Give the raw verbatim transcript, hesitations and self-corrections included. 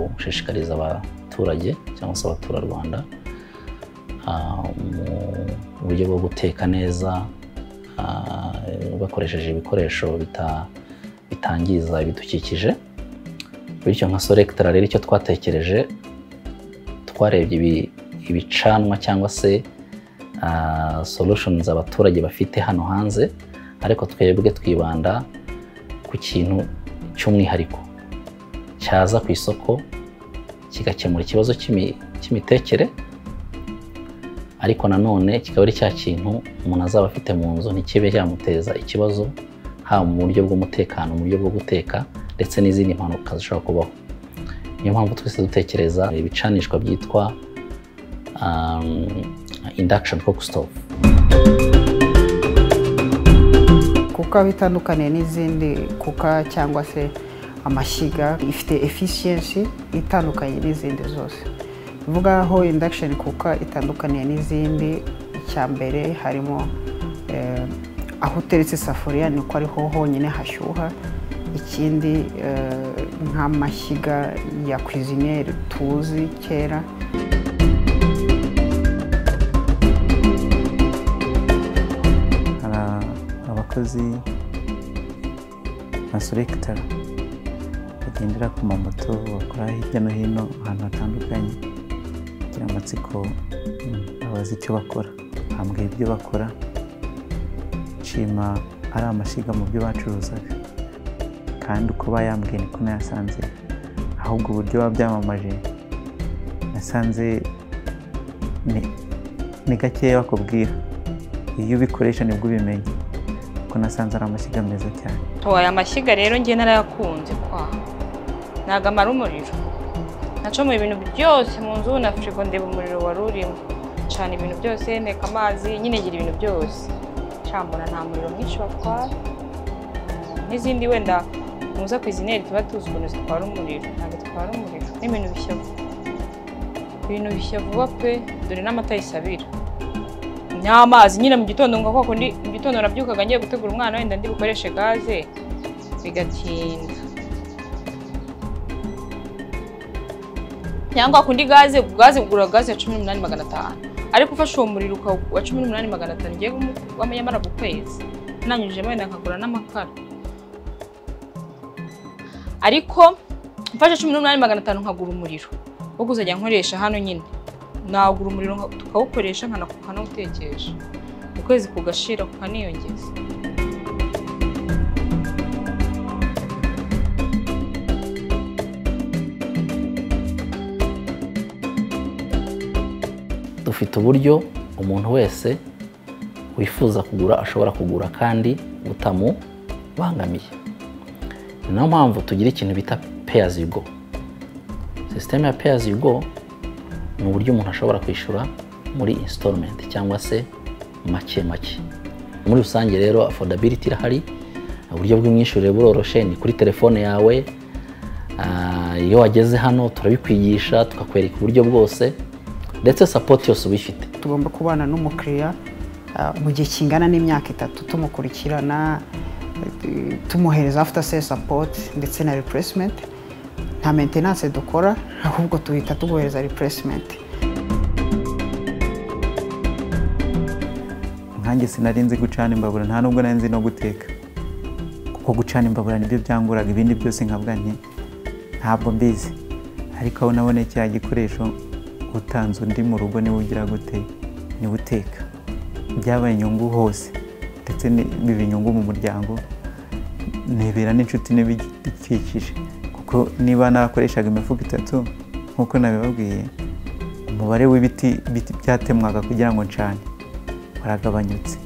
gushishikariza abaturage cyangwa se abaturarwanda mu buryo bwo guteka neza bakoresheje ibikoresho bitangiza ibidukikije. Bityo nka Solektra rero icyo twatekereje, twarebye ibicanwa cyangwa se solutions abaturage bafite hano hanze, ariko twebwe twibanda ku kintu cy'umwihariko cyaza ku isoko kigakemura ikibazo cy'imitekere, ariko nanone kikaba ari cya kintu umuntu azaba afite mu nzu ntikibe cyamuteza ikibazo, haba mu buryo bw'umutekano, mu buryo bwo guteka ndetse n'izindi mpanuka zishobora kubaho. Niyo mpamvu twese dutekereza ibicanishwa byitwa induction cook stove. Kuka bitandukanye n'izindi kuka cyangwa se amashyiga, ifite efficiency itandukanye n'izindi zose. Vuga aho induction kuka itandukanye n'izindi, icya mbere harimo aho uteretse isafuriya niko ariho honyine hashyuha. Ikindi nk'amashyiga ya cuisinier tuzi kera, abakozi ba Solektra bagendera ku mamoto bakora hirya no hino ahantu hatandukanye, kugira amatsiko abazi icyo bakora, bambwiye ibyo bakora, nshima ari amashyiga mu byo bacuruzaga, kandi uko bayambwiye niko nayasanze, ahubwo uburyo babyamamaje nasanze ni gakeya bakubwira, iyo ubikoresha nibwo ubimenya, kuko nasanze ari amashyiga meza cyane. Aya mashyiga rero njye narayakunze kwa ntago amara umuriro, nacomoye ibintu byose mu nzu na frigo, ndeba umuriro wari urimo, cana ibintu byose, nteka amazi, nyine ngira ibintu byose, cambona nta muriro mwinshi batwara. N'izindi wenda muza cuisinier tuba tuzi ukuntu zitwara umuriro, ntabwo zitwara umuriro, n'ibintu bishya vuba, ibintu bishya vuba pe, dore n'amata yisabira n'amazi. Nyine mu gitondo ngo koko ndi mu gitondo nabyukaga ngiye gutegura umwana wenda ndi bukoreshe gaze bigatinda, cyangwa kundi gaze gaze kugura gaze ya cumi n'umunani magana atanu, ariko ufashe uwo muriro wa cumi n'umunani magana atanu ngiye wamenya mara ku kwezi, nanyujije wenda nkagura n'amakara. Ariko mfashe cumi n'umunani magana atanu nkagura umuriro wo kuzajya nkoresha hano, nyine nagura umuriro tukawukoresha nkanawutekesha, ukwezi kugashira kukaniyongeza. Dufite uburyo umuntu wese wifuza kugura ashobora kugura kandi butamubangamiye. Niyo mpamvu tugira ikintu bita pay as you go. System ya pay as you go ni uburyo umuntu ashobora kwishyura muri installment cyangwa se make make. Muri rusange rero affordability irahari, uburyo bw'imyishyurire buroroshe, ni kuri telefone yawe. Iyo wageze hano turabikwigisha tukakwereka uburyo bwose, ndetse support yose ubifite. Tugomba kubana n'umukiriya mu gihe kingana n'imyaka itatu, tumukurikirana, tumuhereza after sale support ndetse na replacement. Nta maintenance dukora, ahubwo tuhita tuguhereza replacement. Nkanjye sinarinzi gucana imbabura, nta nubwo narinzi no guteka, kuko gucana imbabura nibyo byanguraga, ibindi byose nkabwa nti ntabwo mbizi. Ariko aho nabone cya gikoresho utanze undi mu rugo niwe ugira gute, niwe uteka, byabaye inyungu hose, ndetse biba inyungu mu muryango, nibera n'inshuti n'ibidukikije, kuko niba narakoreshaga imifuka itatu nk'uko nabibabwiye, umubare w'ibiti byatemwaga kugira ngo ncane waragabanyutse.